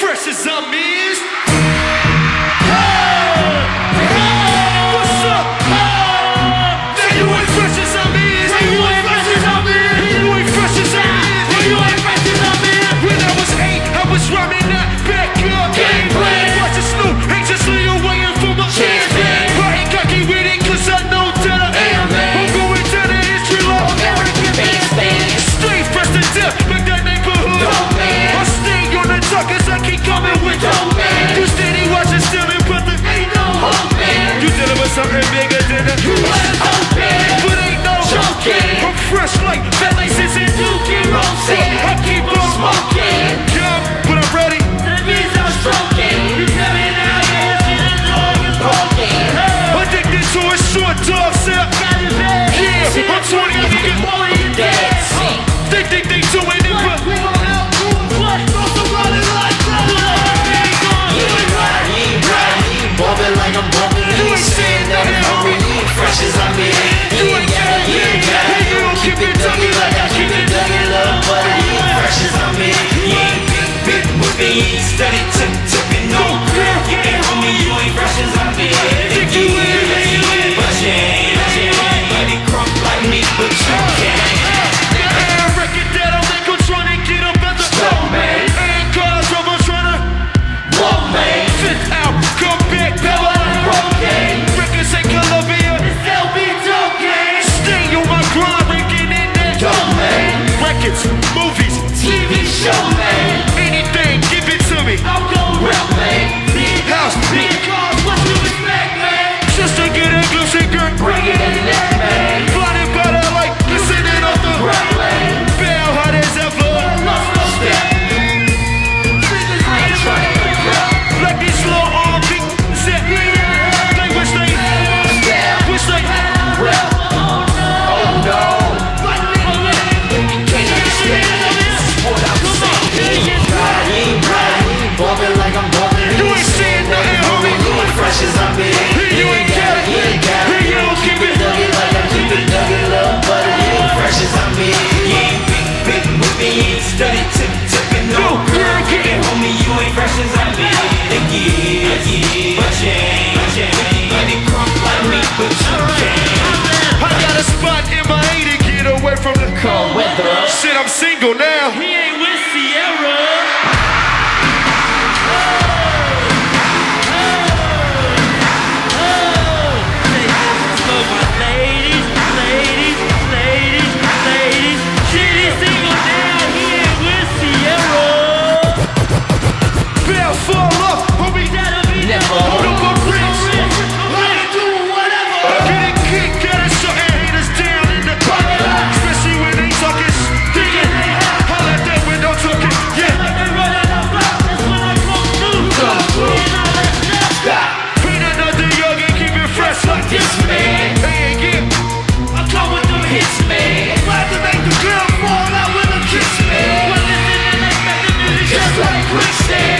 fresh as I'm is. What's up? Now you ain't fresh as I'm is. You ain't fresh as I'm is. You ain't fresh as I'm is. You ain't fresh as I'm is. When I was 8, I was running that back up. Gameplay. Watching Snoop, anxiously waiting for my chance. I ain't cocky with it 'cause I know that I am. I'm going to the history law. Stay fresh to death, like that neighborhood. I stay on the talk 'cause I keep coming with you steady watching, stealing, but there ain't no hope, man. You dealing with something bigger than a but ain't no joking. I'm fresh like fat laces and Dookie Rose. I keep on smoking. Yeah, but I'm ready. That means I'm stroking. You tell me now, yeah, see the dog is broken. Addicted to a short dog set. Yeah, I'm 20, I think it's more than dead. They think they doing it, but we gon' help you. What? Throw somebody like that. You ain't right, you ain't right. Bumping like I'm bumping. You ain't saying nothing, homie. You ain't fresh as I'm in. You ain't got it, you ain't got it. You don't keep it dugging like I keep it dugging up, but you ain't fresh as I'm in. You ain't big whipping, you ain't steady tipping. No girl, you ain't homie. You ain't fresh as I'm in. Think you ain't, but you ain't. Nobody crump like me, but you can't. Movies, TV show, man. Anything, give it to me. I'll go rap, man. Big house, big cars, what you expect, man? Just to get a glimpse and girl, bring it in there, man. Blinded by the light, listening off the right lane. Bell hot as ever, lost no step. I ain't trying to grab. Like these slow on beat, set. They wish they well. Oh no. Bumping like I'm bumping. You ain't saying nothing, homie. You ain't fresh as I'm in. You ain't got it, you ain't got it. You don't keep it dugging like I keep it dugging, love, but you ain't fresh as I'm in. You ain't big whipping, you ain't steady tipping. No girl, getting homie, you ain't fresh as I'm in. Yeah, but you ain't. Any crump like me, but you can't. I got a spot in my A to get away from the cold weather. Shit, I'm single now. He ain't with Sierra. Just like quicksand.